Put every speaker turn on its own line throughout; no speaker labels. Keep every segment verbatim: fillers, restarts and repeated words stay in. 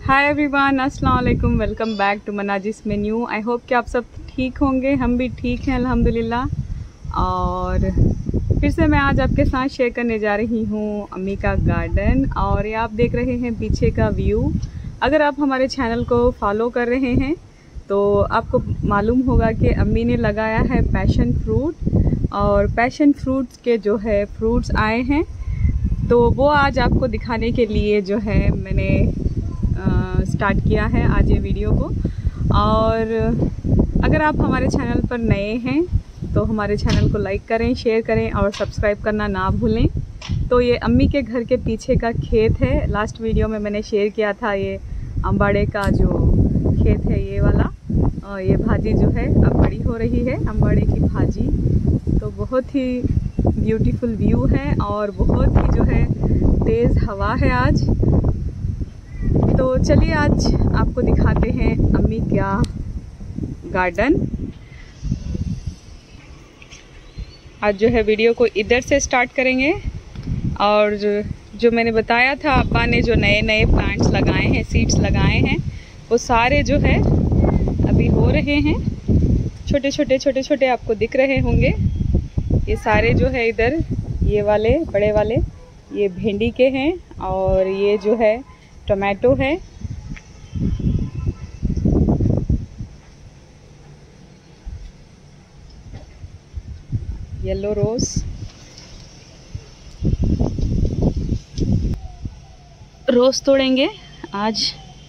हाय everyone, अस्सलाम वालेकुम। Welcome back to मनाजिस मेन्यू। आई होप कि आप सब ठीक होंगे। हम भी ठीक हैं अल्हम्दुलिल्लाह। और फिर से मैं आज आपके साथ शेयर करने जा रही हूँ अम्मी का गार्डन। और ये आप देख रहे हैं पीछे का व्यू। अगर आप हमारे चैनल को फॉलो कर रहे हैं तो आपको मालूम होगा कि अम्मी ने लगाया है पैशन फ्रूट। और पैशन फ्रूट्स के जो है फ्रूट्स आए हैं, तो वो आज आपको दिखाने के लिए जो है मैंने स्टार्ट किया है आज ये वीडियो को। और अगर आप हमारे चैनल पर नए हैं तो हमारे चैनल को लाइक करें, शेयर करें और सब्सक्राइब करना ना भूलें। तो ये अम्मी के घर के पीछे का खेत है। लास्ट वीडियो में मैंने शेयर किया था ये अम्बाड़े का जो खेत है, ये वाला। और ये भाजी जो है अब बड़ी हो रही है, अम्बाड़े की भाजी। तो बहुत ही ब्यूटीफुल व्यू है और बहुत ही जो है तेज़ हवा है आज। तो चलिए आज आपको दिखाते हैं अम्मी का गार्डन। आज जो है वीडियो को इधर से स्टार्ट करेंगे। और जो, जो मैंने बताया था अब्बा ने जो नए नए प्लांट्स लगाए हैं, सीड्स लगाए हैं, वो सारे जो है अभी हो रहे हैं। छोटे छोटे छोटे छोटे आपको दिख रहे होंगे। ये सारे जो है इधर, ये वाले बड़े वाले ये भिंडी के हैं और ये जो है टोमेटो है। येलो रोज, रोज तोड़ेंगे आज।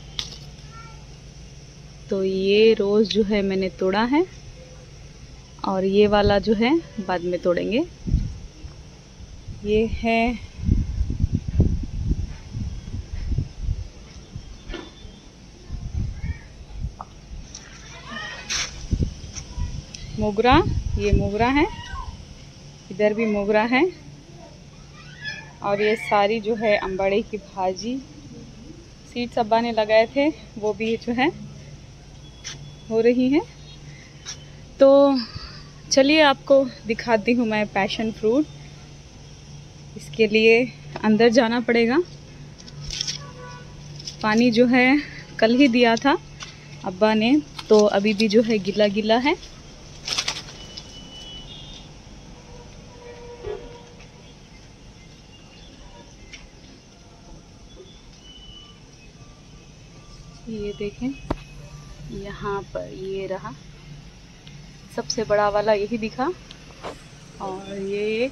तो ये रोज जो है मैंने तोड़ा है और ये वाला जो है बाद में तोड़ेंगे। ये है मोगरा, ये मोगरा है, इधर भी मोगरा है। और ये सारी जो है अम्बाड़े की भाजी सीड्स अब्बा ने लगाए थे, वो भी जो है हो रही हैं। तो चलिए आपको दिखाती हूँ मैं पैशन फ्रूट। इसके लिए अंदर जाना पड़ेगा। पानी जो है कल ही दिया था अब्बा ने, तो अभी भी जो है गीला गीला है। ये देखें, यहाँ पर ये रहा सबसे बड़ा वाला, यही दिखा। और ये एक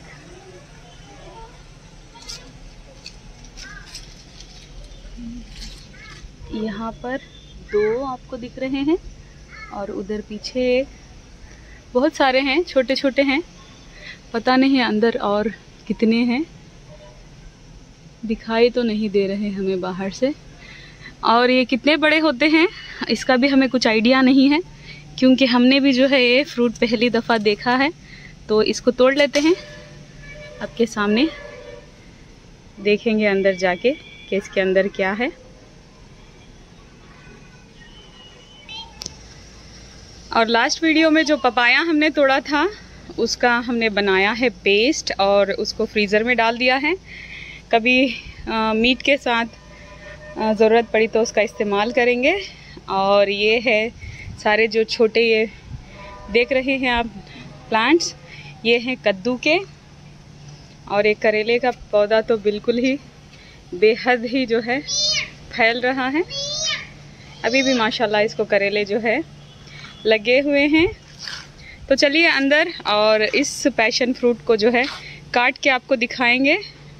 यहाँ पर दो आपको दिख रहे हैं और उधर पीछे बहुत सारे हैं, छोटे छोटे हैं। पता नहीं अंदर और कितने हैं, दिखाई तो नहीं दे रहे हमें बाहर से। और ये कितने बड़े होते हैं इसका भी हमें कुछ आइडिया नहीं है, क्योंकि हमने भी जो है ये फ्रूट पहली दफ़ा देखा है। तो इसको तोड़ लेते हैं, आपके सामने देखेंगे अंदर जाके कि इसके अंदर क्या है। और लास्ट वीडियो में जो पपाया हमने तोड़ा था उसका हमने बनाया है पेस्ट और उसको फ्रीज़र में डाल दिया है। कभी आ, मीट के साथ ज़रूरत पड़ी तो उसका इस्तेमाल करेंगे। और ये है सारे जो छोटे ये देख रहे हैं आप प्लांट्स, ये हैं कद्दू के। और एक करेले का पौधा तो बिल्कुल ही बेहद ही जो है फैल रहा है। अभी भी माशाल्लाह इसको करेले जो है लगे हुए हैं। तो चलिए अंदर और इस पैशन फ्रूट को जो है काट के आपको दिखाएंगे।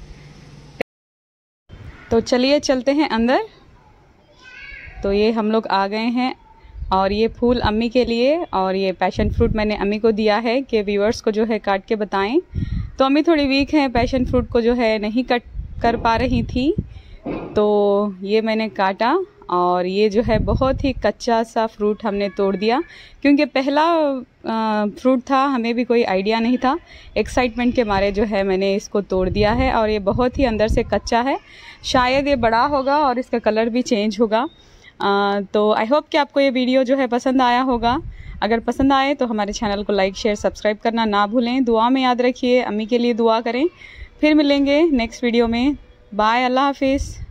तो चलिए चलते हैं अंदर। तो ये हम लोग आ गए हैं और ये फूल अम्मी के लिए और ये पैशन फ्रूट मैंने अम्मी को दिया है कि व्यूअर्स को जो है काट के बताएं। तो अम्मी थोड़ी वीक है, पैशन फ्रूट को जो है नहीं कट कर पा रही थी, तो ये मैंने काटा। और ये जो है बहुत ही कच्चा सा फ्रूट हमने तोड़ दिया, क्योंकि पहला फ्रूट था, हमें भी कोई आइडिया नहीं था। एक्साइटमेंट के मारे जो है मैंने इसको तोड़ दिया है। और ये बहुत ही अंदर से कच्चा है, शायद ये बड़ा होगा और इसका कलर भी चेंज होगा। आ, तो आई होप कि आपको ये वीडियो जो है पसंद आया होगा। अगर पसंद आए तो हमारे चैनल को लाइक शेयर सब्सक्राइब करना ना भूलें। दुआ में याद रखिए, अम्मी के लिए दुआ करें। फिर मिलेंगे नेक्स्ट वीडियो में। बाय, अल्लाह हाफिज़।